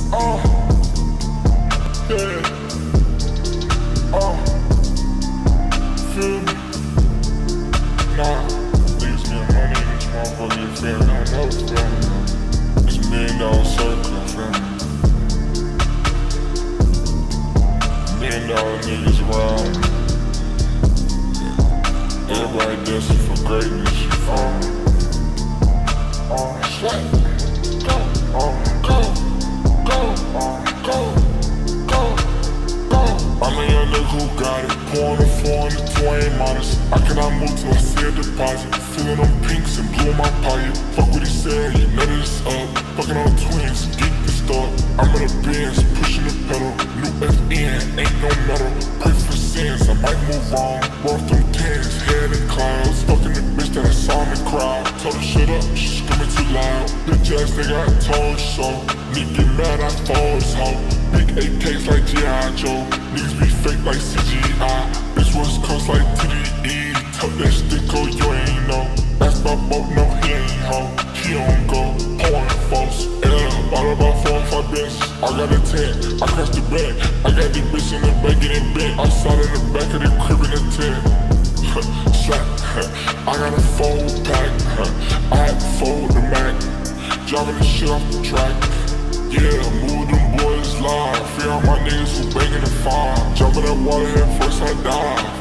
Yeah. Feel me? Nah, niggas getting money in this motherfucker, you feel me? I don't know, feel me? It's $1,000,000 circle, feel me? $1,000,000 niggas around me. Everybody dancing for greatness, you feel me? Sweat. Go, go, go, go, go, go. I'm a young nigga who got it, pouring a 4 and a 2, I ain't modest. I cannot move till I see a deposit. Feeling them pinks and blue in my pocket. Fuck what he said, you know that it's up. Fucking on twins, geek the start. I'm in a Benz, pushing the pedal. New FN, ain't no metal. Pray for sins, I might move wrong. Roll them tens, head in clouds. Fucking the bitch that I saw in the crowd. Told her shut up, she screaming too loud. Bitch ass nigga, I told you so. Nigga get mad, I fall his hoe. Big AKs like G.I. Joe. Niggas be fake like CGI. Bitch West Coast like TDE. Tuck that stick, oh you ain't know. That's my boat, no he ain't hoe. He don't go, pouring false. Yeah, bought about 4 or 5 benches. I got a 10, I crashed the bed. I got this bitch in the back getting bent. I saw in the back of the crib in the tent. Slap, I got a 4-pack. I had to fold the Mac. Driving the shit off the track. Yeah, move them boys live. Fear all my niggas who bangin' the fire. Jump in that water head first I die.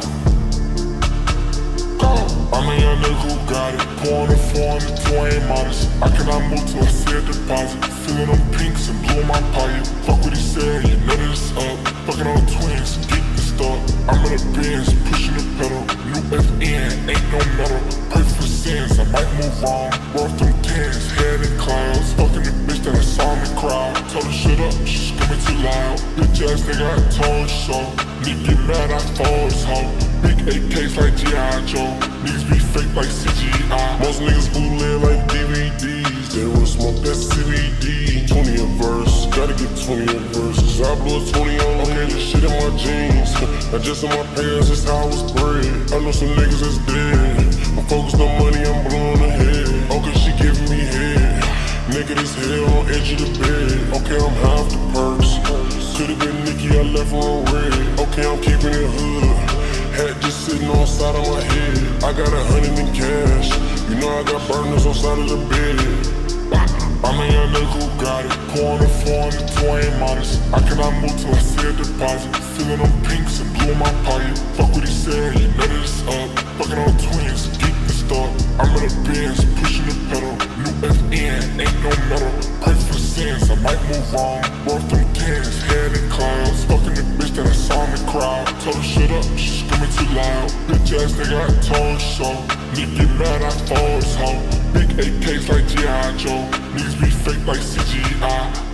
I'm a young nigga who got it, pouring a 4 and a 2, I ain't modest. I cannot move till I see a deposit. Feeling them pinks and blue in my pocket. Fuck what he said, you know that it's up. Fucking on twins, geek the start. I'm in a Benz, pushing the pedal. New FN, ain't no metal. Pray for sins, I might move wrong. Roll them tens, head in clouds. Fucking the bitch that I saw in the crowd. Told her shut up, she screaming too loud. Bitch ass nigga, I told you so. Nigga get mad, I fall his hoe. Big AKs like G.I. Joe. Niggas be fake like CGI. Most niggas bootleg like DVDs. They will smoke that CBD. 20 a verse, gotta get 20 a verse. Cause I blew a 20 on, okay, this shit in my jeans. Not just in my pants, that's how I was bred. I know some niggas that's dead. I'm focused on money, I'm blowing ahead. Okay, she giving me head. Naked as hell on edge of the bed. Okay, I'm half the perks. Could've been Nikki, I left her on red. Okay, I'm keeping it hood. Hat just sitting on the side of my head. I got 100 in cash. You know I got burners on side of the bed. I'm a young nigga who got it, pouring a 4 and a 2, I ain't modest. I cannot move till I see a deposit. Feeling them pinks and blue in my pocket. Fuck what he said, you know that it's up. Fucking on twins, geek the start. I'm in a Benz, pushing the pedal. New FN, ain't no metal. Pray for sins, I might move wrong. Roll them tens, head in clouds. Fucking the bitch that I saw in the crowd. Told her shut up, she screaming too loud. Bitch ass nigga, I told you so. Nigga get mad, I fall his hoe. Big AKs like G.I. Joe. Niggas be fake like CGI.